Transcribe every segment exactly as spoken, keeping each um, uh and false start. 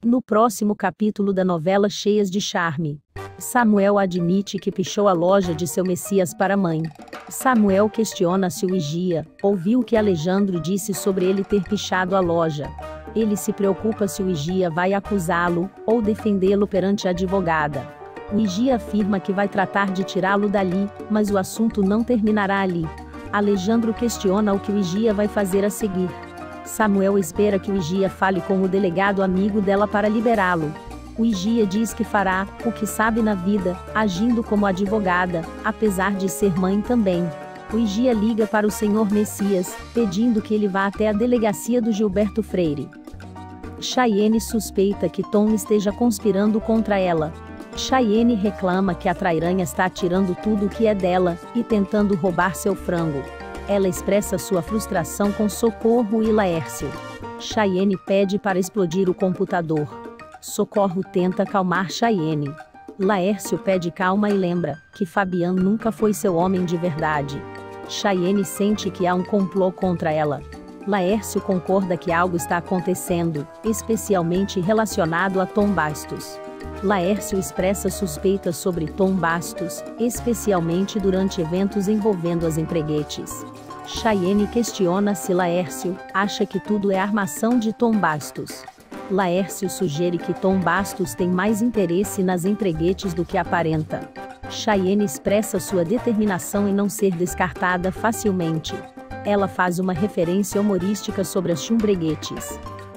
No próximo capítulo da novela Cheias de Charme, Samuel admite que pichou a loja de seu Messias para a mãe. Samuel questiona se o Higia ouviu o que Alejandro disse sobre ele ter pichado a loja. Ele se preocupa se o Higia vai acusá-lo ou defendê-lo perante a advogada. O Higia afirma que vai tratar de tirá-lo dali, mas o assunto não terminará ali. Alejandro questiona o que o Higia vai fazer a seguir. Samuel espera que o Higia fale com o delegado amigo dela para liberá-lo. O Higia diz que fará o que sabe na vida, agindo como advogada, apesar de ser mãe também. O Higia liga para o senhor Messias, pedindo que ele vá até a delegacia do Gilberto Freire. Chayenne suspeita que Tom esteja conspirando contra ela. Chayenne reclama que a trairanha está tirando tudo o que é dela e tentando roubar seu frango. Ela expressa sua frustração com Socorro e Laércio. Chayenne pede para explodir o computador. Socorro tenta acalmar Chayenne. Laércio pede calma e lembra que Fabian nunca foi seu homem de verdade. Chayenne sente que há um complô contra ela. Laércio concorda que algo está acontecendo, especialmente relacionado a Tom Bastos. Laércio expressa suspeitas sobre Tom Bastos, especialmente durante eventos envolvendo as empreguetes. Chayenne questiona se Laércio acha que tudo é armação de Tom Bastos. Laércio sugere que Tom Bastos tem mais interesse nas empreguetes do que aparenta. Chayenne expressa sua determinação em não ser descartada facilmente. Ela faz uma referência humorística sobre as chumbreguetes.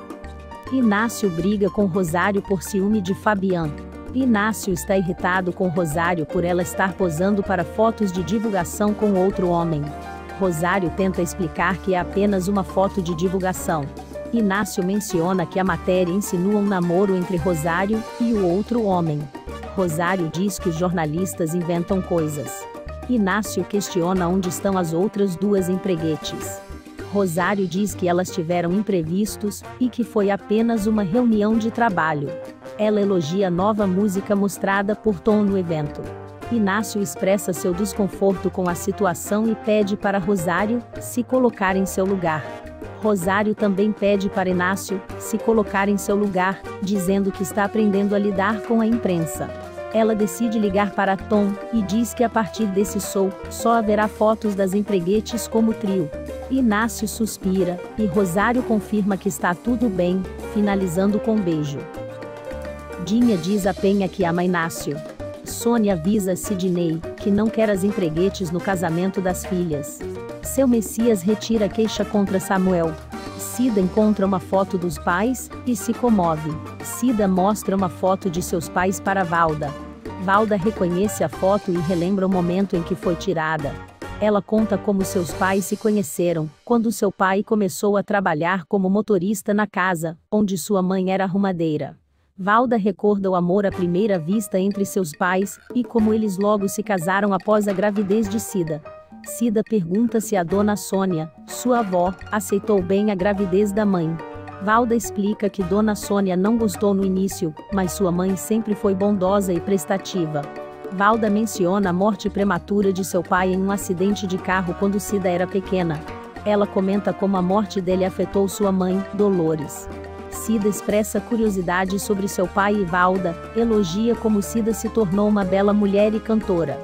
Inácio briga com Rosário por ciúme de Fabian. Inácio está irritado com Rosário por ela estar posando para fotos de divulgação com outro homem. Rosário tenta explicar que é apenas uma foto de divulgação. Inácio menciona que a matéria insinua um namoro entre Rosário e o outro homem. Rosário diz que os jornalistas inventam coisas. Inácio questiona onde estão as outras duas empreguetes. Rosário diz que elas tiveram imprevistos e que foi apenas uma reunião de trabalho. Ela elogia a nova música mostrada por Tom no evento. Inácio expressa seu desconforto com a situação e pede para Rosário se colocar em seu lugar. Rosário também pede para Inácio se colocar em seu lugar, dizendo que está aprendendo a lidar com a imprensa. Ela decide ligar para Tom e diz que a partir desse show, só haverá fotos das empreguetes como trio. Inácio suspira, e Rosário confirma que está tudo bem, finalizando com um beijo. Dinha diz a Penha que ama Inácio. Sônia avisa Sidney que não quer as empreguetes no casamento das filhas. Seu Messias retira a queixa contra Samuel. Cida encontra uma foto dos pais e se comove. Cida mostra uma foto de seus pais para Valda. Valda reconhece a foto e relembra o momento em que foi tirada. Ela conta como seus pais se conheceram, quando seu pai começou a trabalhar como motorista na casa, onde sua mãe era arrumadeira. Valda recorda o amor à primeira vista entre seus pais, e como eles logo se casaram após a gravidez de Cida. Cida pergunta se a dona Sônia, sua avó, aceitou bem a gravidez da mãe. Valda explica que dona Sônia não gostou no início, mas sua mãe sempre foi bondosa e prestativa. Valda menciona a morte prematura de seu pai em um acidente de carro quando Cida era pequena. Ela comenta como a morte dele afetou sua mãe, Dolores. Cida expressa curiosidade sobre seu pai e Valda elogia como Cida se tornou uma bela mulher e cantora.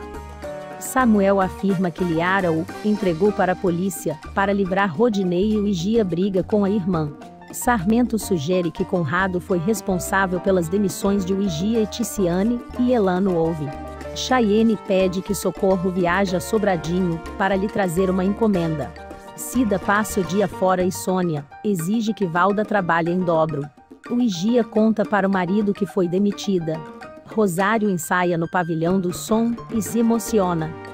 Samuel afirma que Liara o entregou para a polícia para livrar Rodinei e o Higia briga com a irmã. Sarmento sugere que Conrado foi responsável pelas demissões de Higia e Ticiane, e Elano ouve. Chayenne pede que Socorro viaje a Sobradinho para lhe trazer uma encomenda. Cida passa o dia fora e Sônia exige que Valda trabalhe em dobro. O Higia conta para o marido que foi demitida. Rosário ensaia no pavilhão do som e se emociona.